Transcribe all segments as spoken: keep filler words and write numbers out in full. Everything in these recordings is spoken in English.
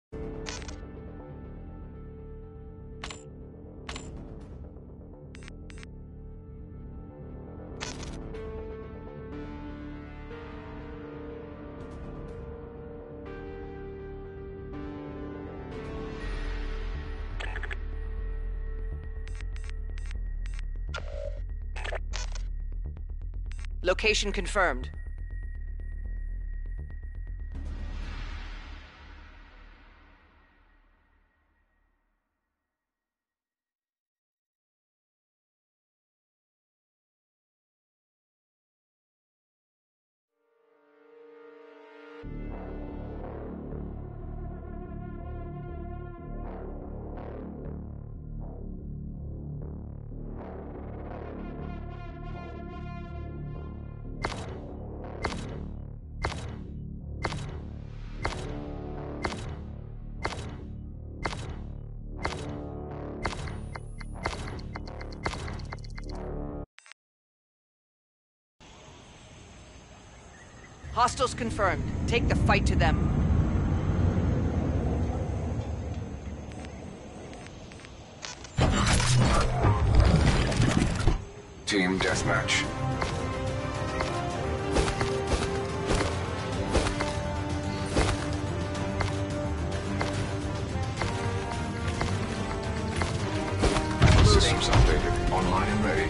Location confirmed. Hostiles confirmed. Take the fight to them. Team deathmatch. Systems updated. Online and ready.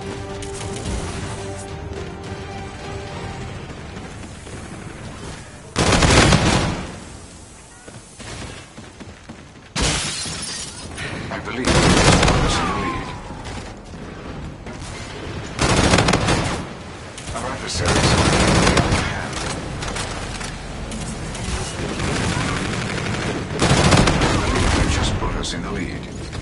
I believe others in the lead. Our adversaries are on the other hand. I believe they just put us in the lead.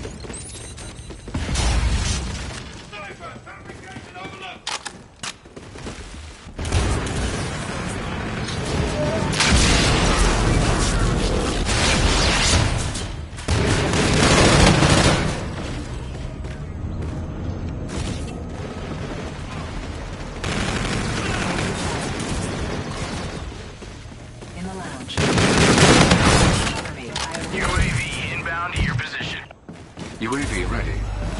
U A V inbound to your position. U A V ready.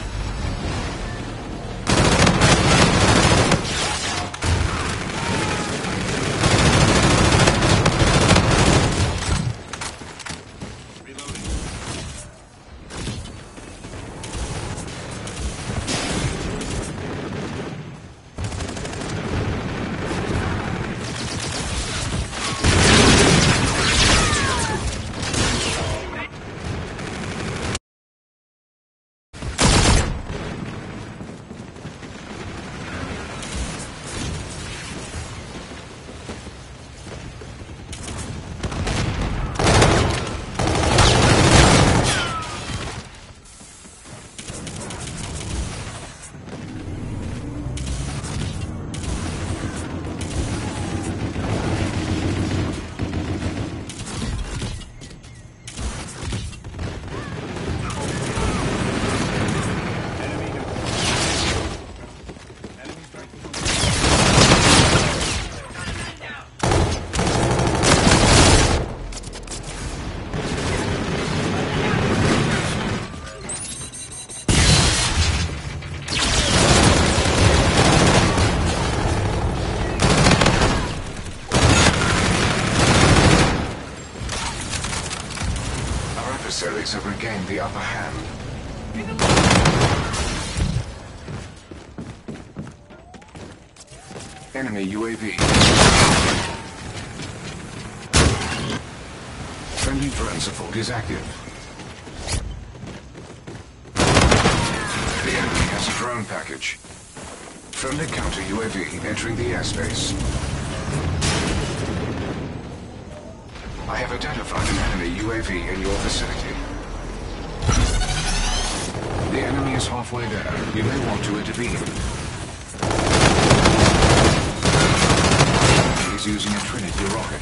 Adversaries have regained the upper hand. Enemy U A V. Friendly drone support is active. The enemy has a drone package. Friendly counter U A V entering the airspace. I have identified an enemy U A V in your vicinity. The enemy is halfway there. You may want to intervene. He's using a Trinity rocket.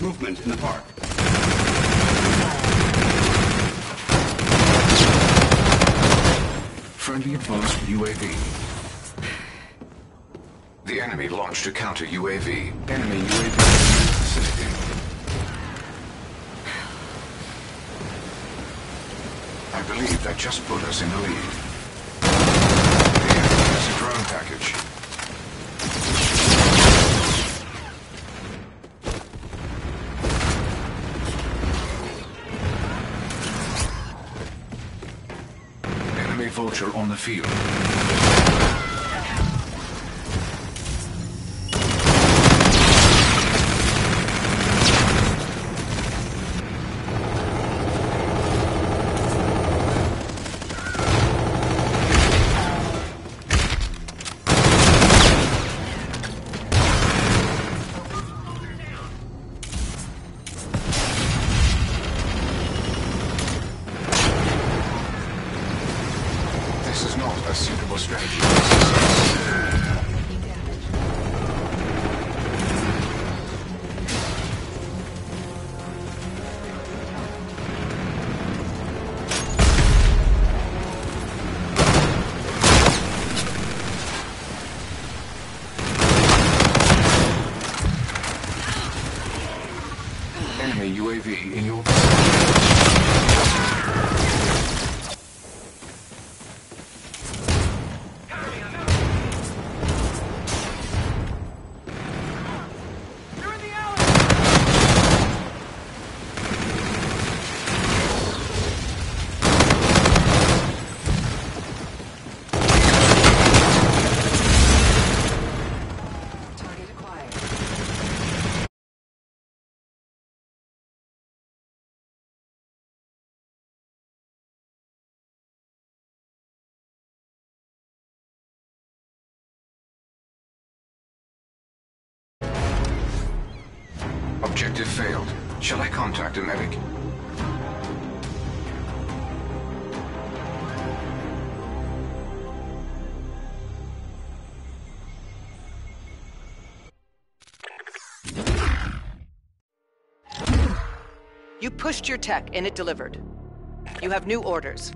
movement in the park. Friendly advanced U A V. The enemy launched a counter U A V. Enemy U A V in the vicinity. I believe that just put us in the lead. The enemy has a drone package. Enemy Vulture on the field. This is not a suitable strategy for success. Enemy U A V in your Objective failed. Shall I contact a medic? You pushed your tech and it delivered. You have new orders.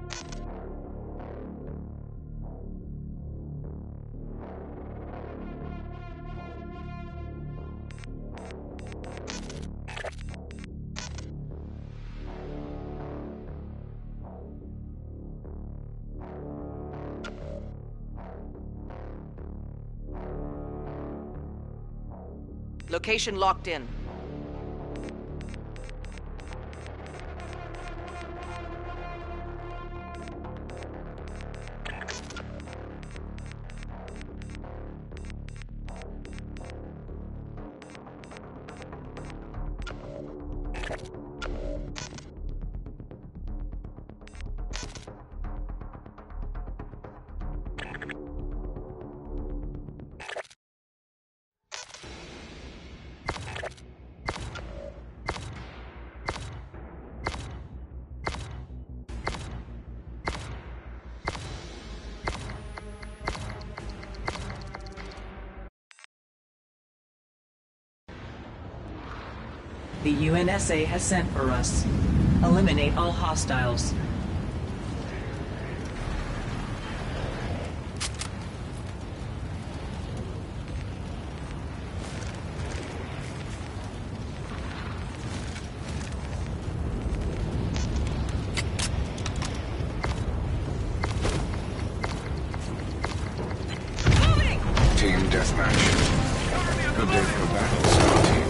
Location locked in. The U N S A has sent for us. Eliminate all hostiles. Team deathmatch. Good day for battle, Star Team.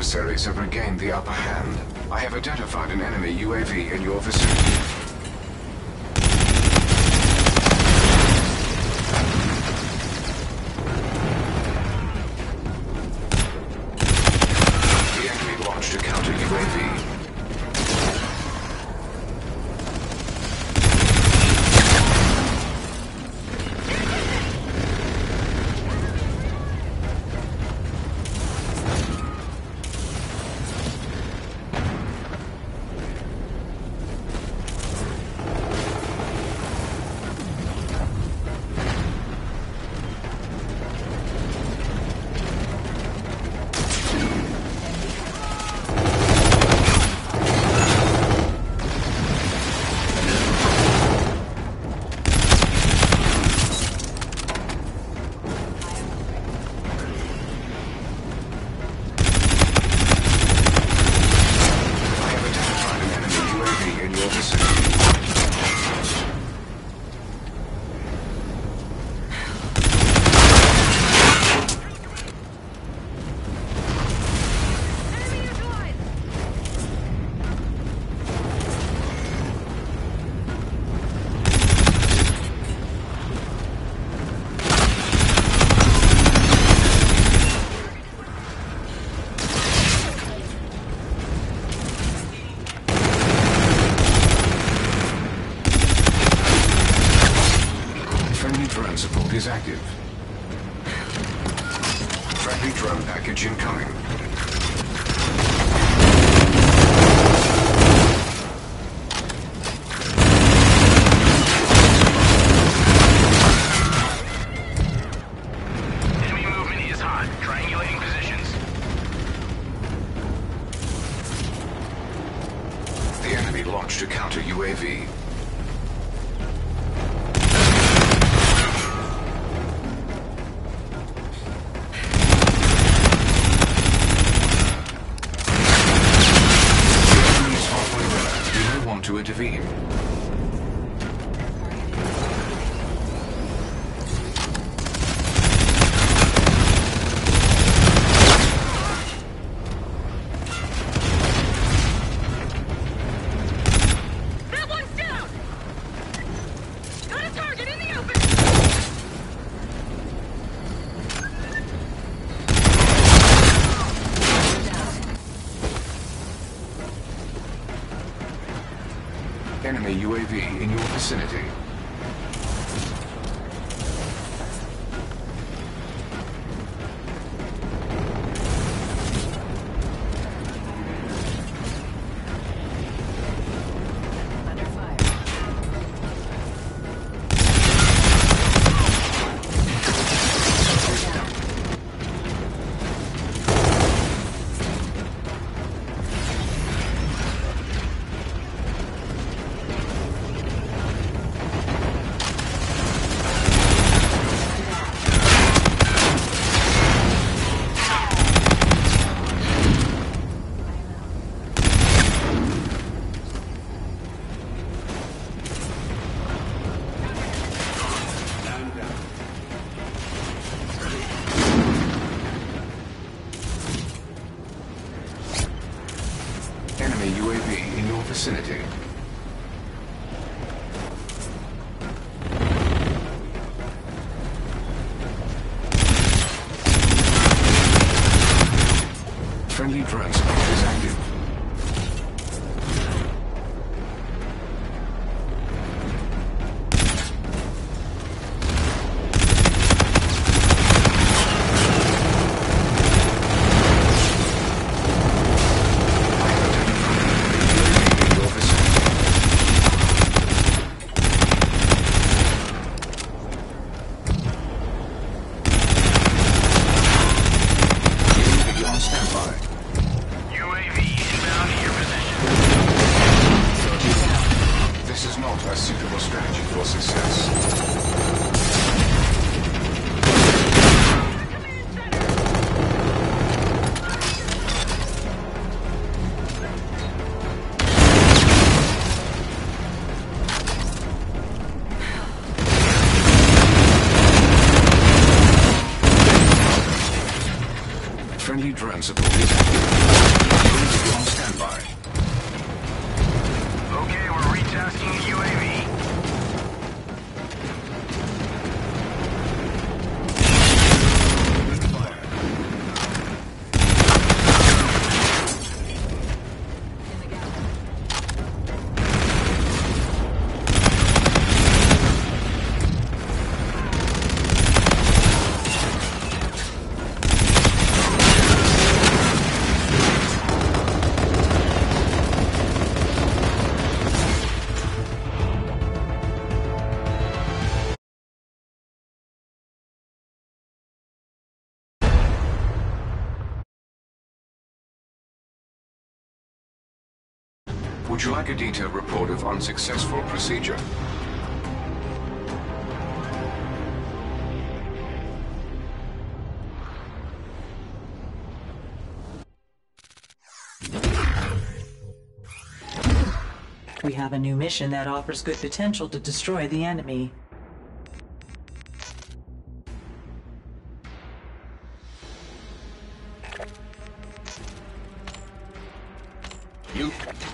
adversaries have regained the upper hand. I have identified an enemy U A V in your vicinity. The enemy launched a counter U A V. Drone support is active. Friendly drone package incoming. Enemy movement is hot. Triangulating positions. The enemy launched a counter U A V. To intervene. That one's down! Got a target in the open! Enemy U A V in your vicinity. Under fire. Enemy U A V in your vicinity. Friendly drone support is active. U A V Friendly drone support is active. Units are on standby. Okay, we're retasking the U A V. Would you like a detailed report of unsuccessful procedure? We have a new mission that offers good potential to destroy the enemy. You...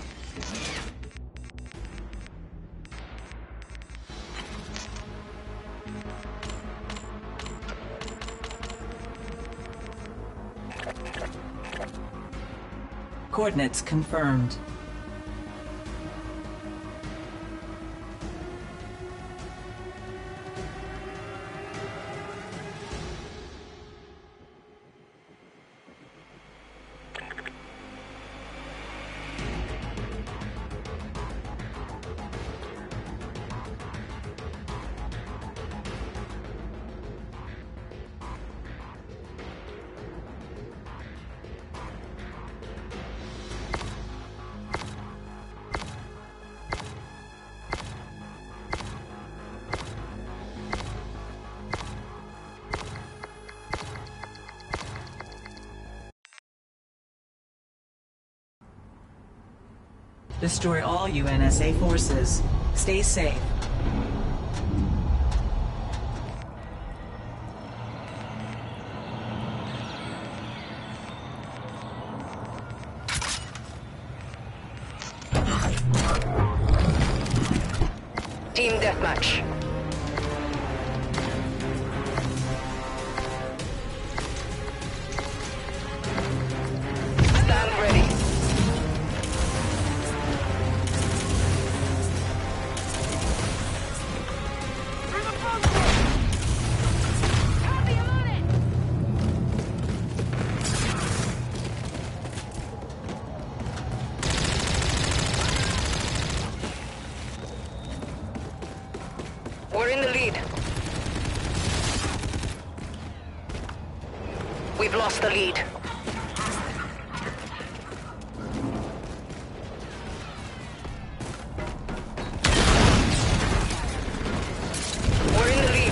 Coordinates confirmed. Destroy all U N S A forces. Stay safe. Team deathmatch. Stand ready. We're in the lead. We've lost the lead. We're in the lead.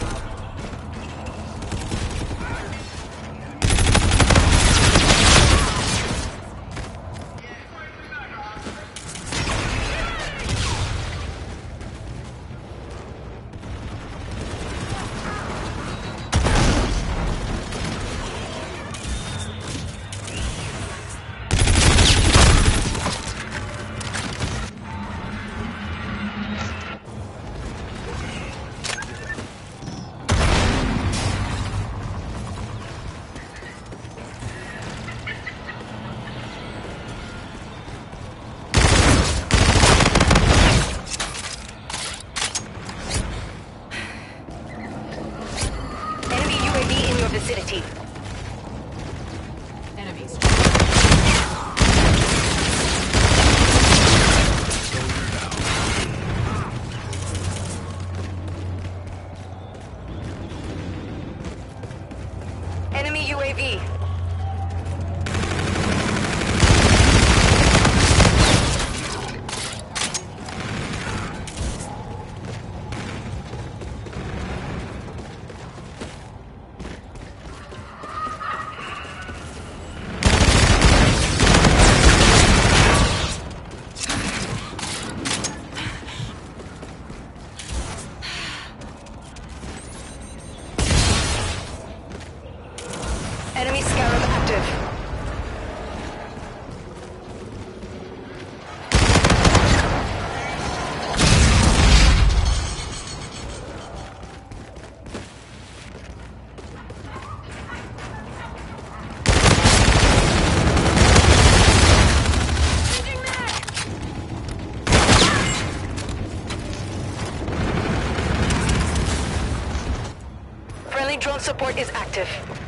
Vicinity. Enemies. Enemy U A V. Enemy scout. active. Friendly drone support is active.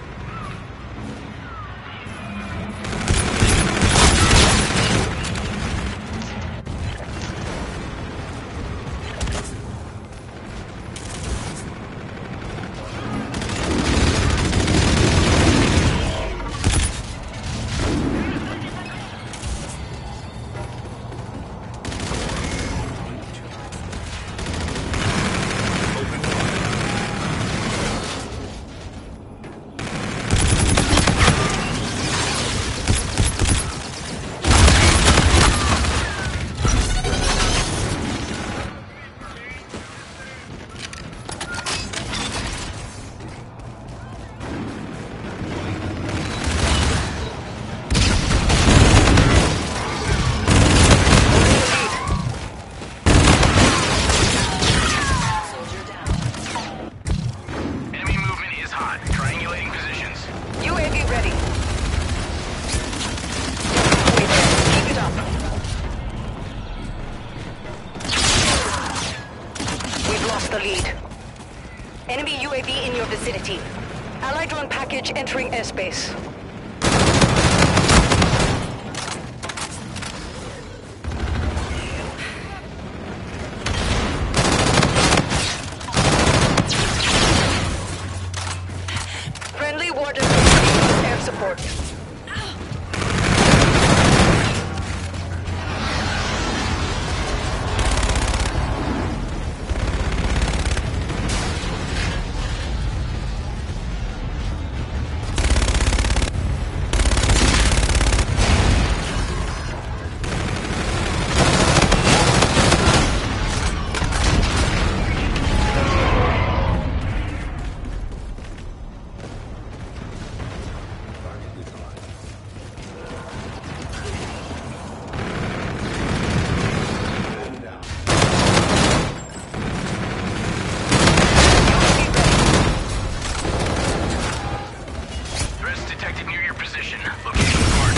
Enemy movement is hot. Triangulating positions. U A V ready. Keep it up. We've lost the lead. Enemy U A V in your vicinity. Allied drone package entering airspace. Friendly Warden air support. Threats detected near your position. Location marked.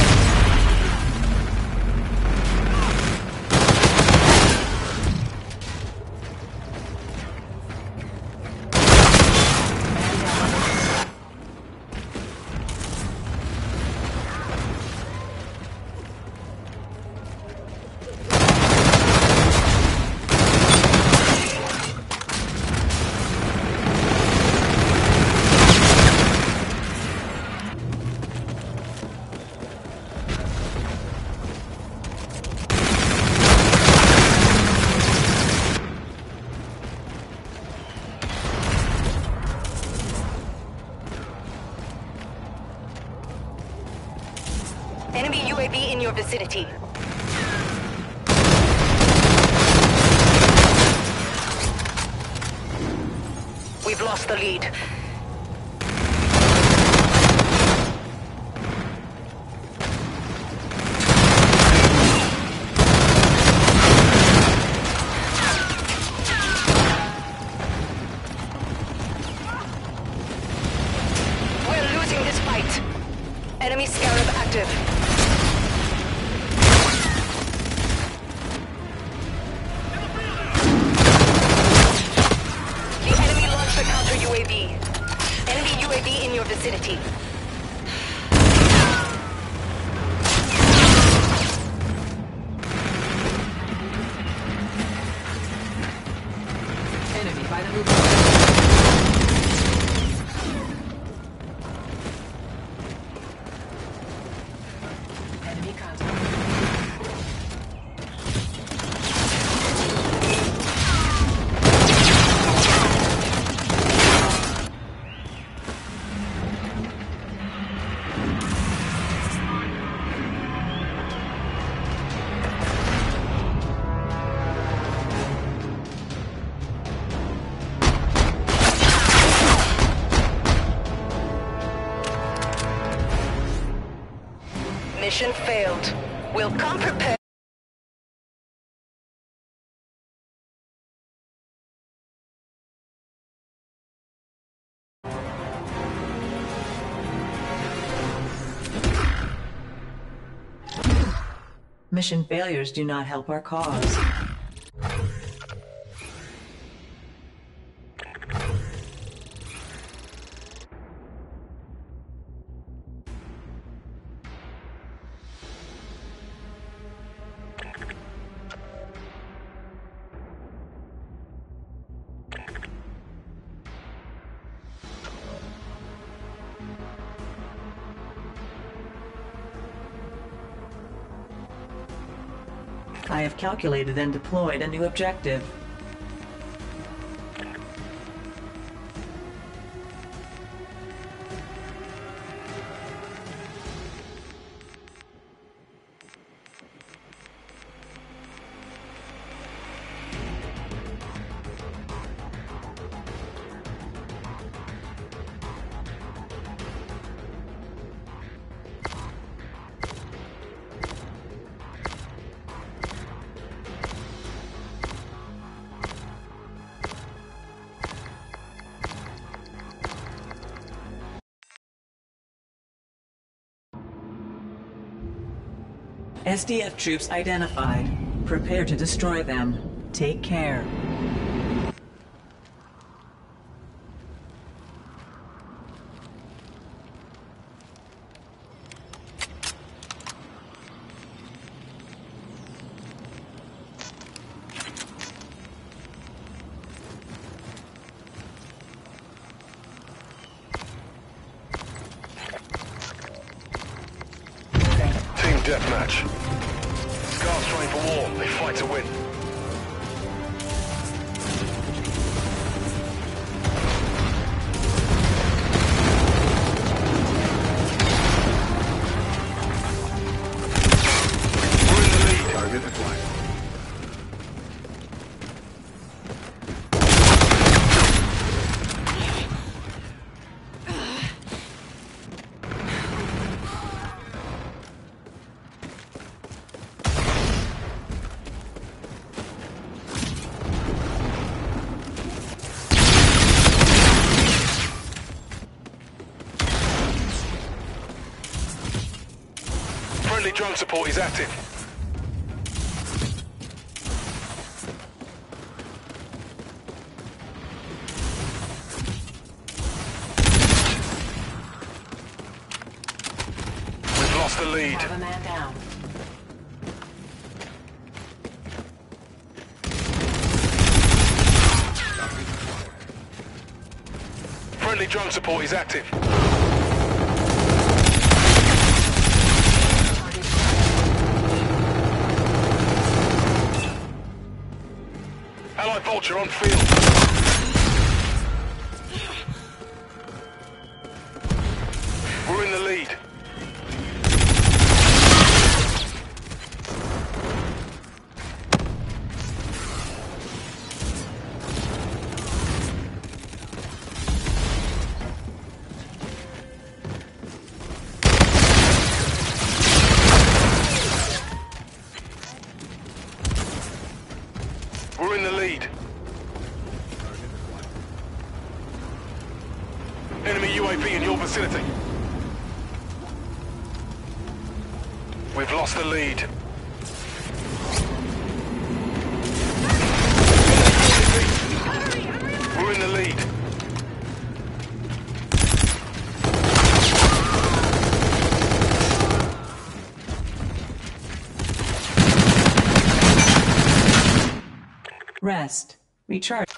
Enemy U A V in your vicinity. We've lost the lead. We're losing this fight. Enemy Scarab active. The enemy launched a counter U A V. Enemy U A V in your vicinity. Enemy by the movement. Enemy contact. Mission failed. We'll come prepared. Mission failures do not help our cause. I have calculated and deployed a new objective. S D F troops identified. Prepare to destroy them. Take care. Team deathmatch. Scars train for war. They fight to win. We're in the lead. Target acquired. Friendly drone support is active. We've lost the lead. Have a man down. Friendly drone support is active. Allied Vulture on field. We're in the lead. We're in the lead. Enemy U A V in your vicinity. We've lost the lead. We're in the lead. Rest. Recharge.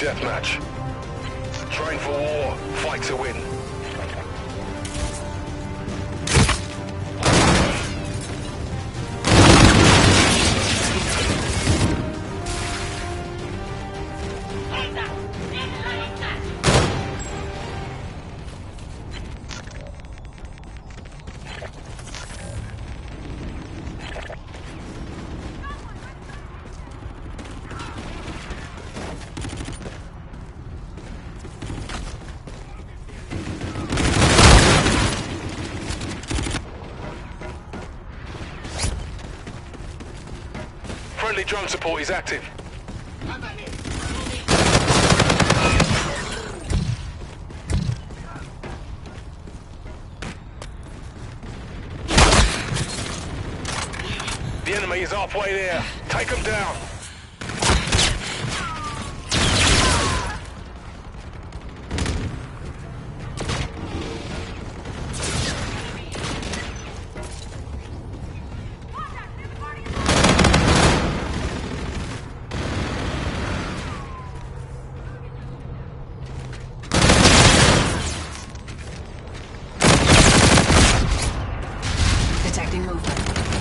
deathmatch. Train for war, fight to win. Friendly drone support is active. The enemy is halfway there. Take them down. Detecting movement.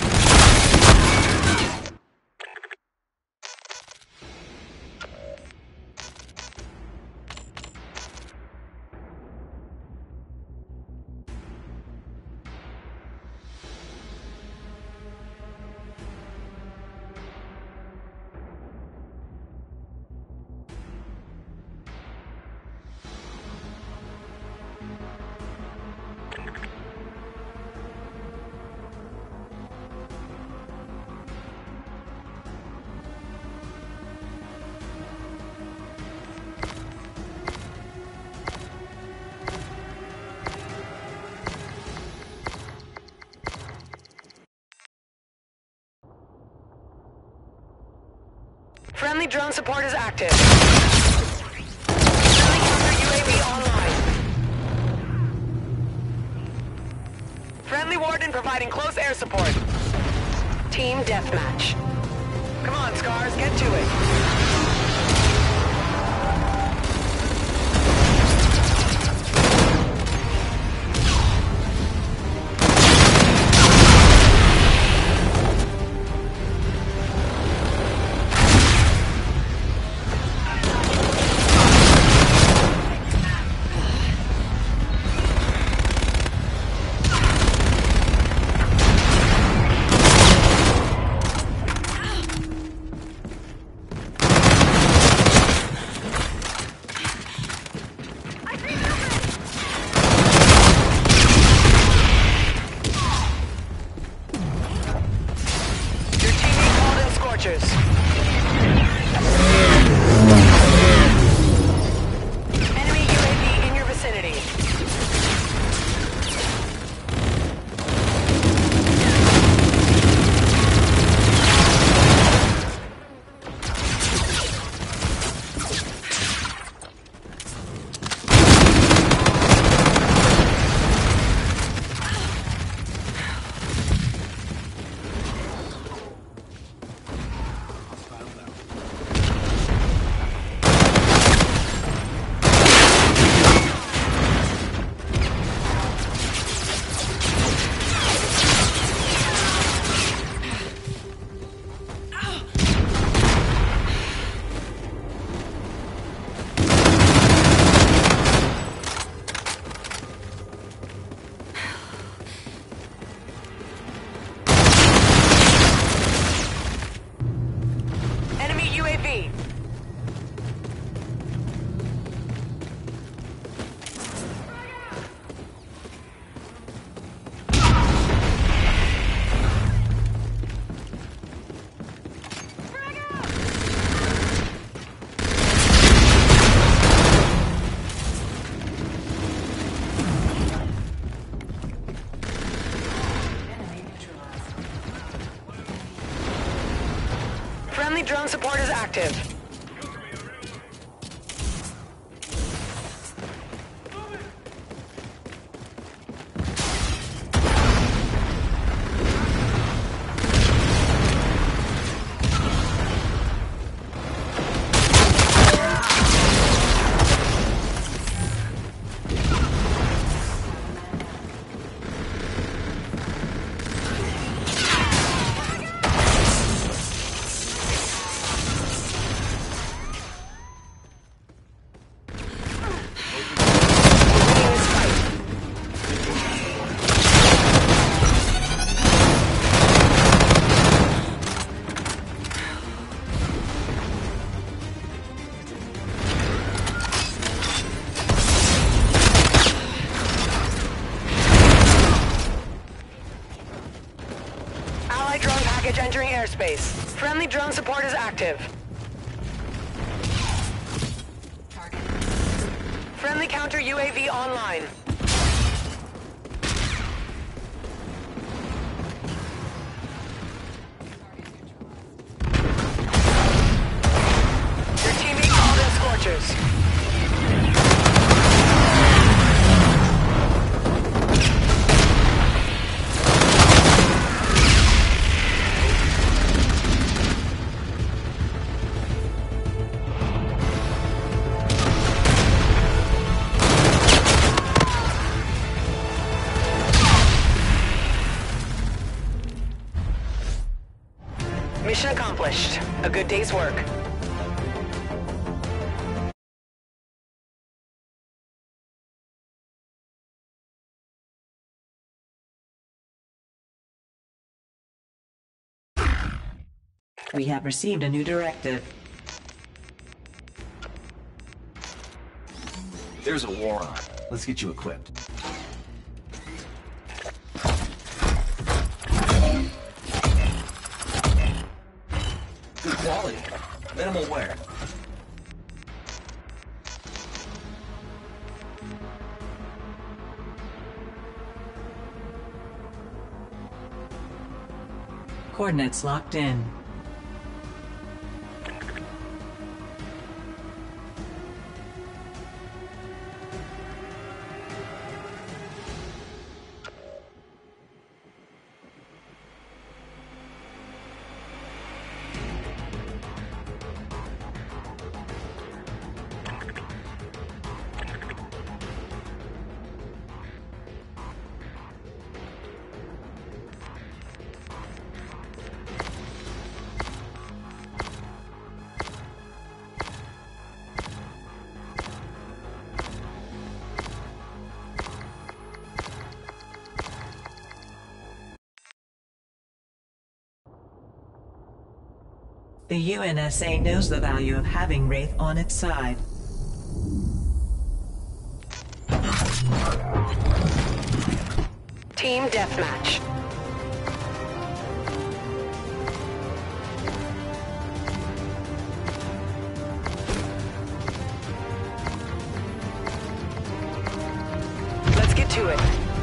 Friendly drone support is active. Friendly counter U A V online. Friendly Warden providing close air support. Team deathmatch. Come on, Scars, get to it. Enemy U A V in your vicinity. U A V. Friendly drone support is active. package entering airspace. Friendly drone support is active. Friendly counter U A V online. Your teammate called in Scorchers. Mission accomplished. A good day's work. We have received a new directive. There's a war on. Let's get you equipped. Good quality. Minimal wear. Coordinates locked in. The U N S A knows the value of having Wraith on its side. Team deathmatch. Let's get to it.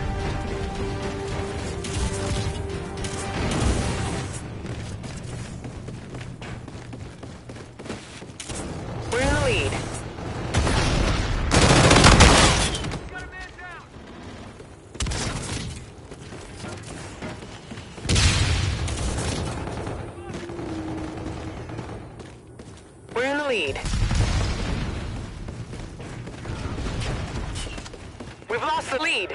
We're in the lead. We're in the lead. We've lost the lead.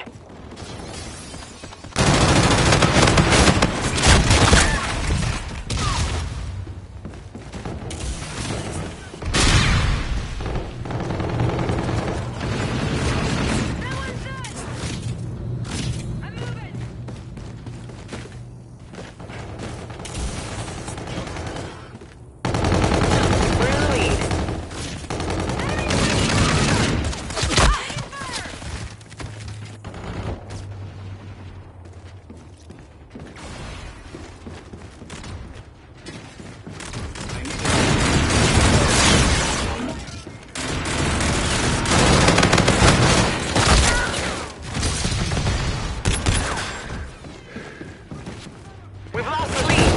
We're in the lead. We've lost the lead.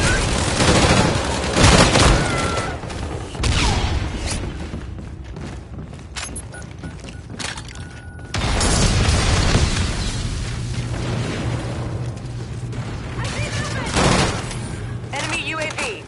Enemy U A V.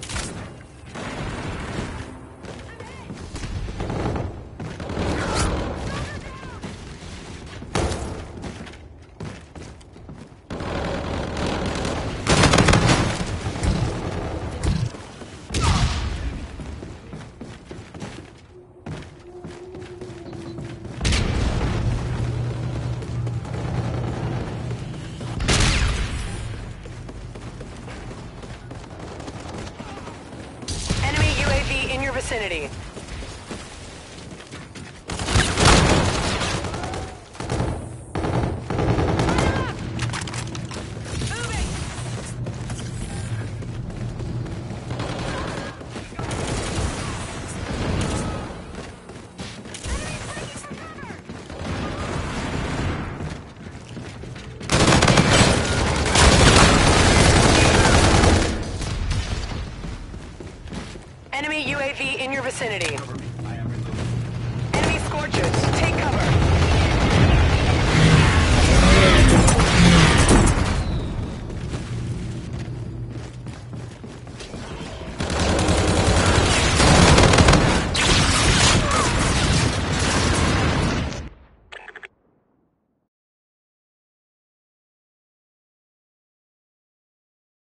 Enemy U A V in your vicinity. V in your vicinity.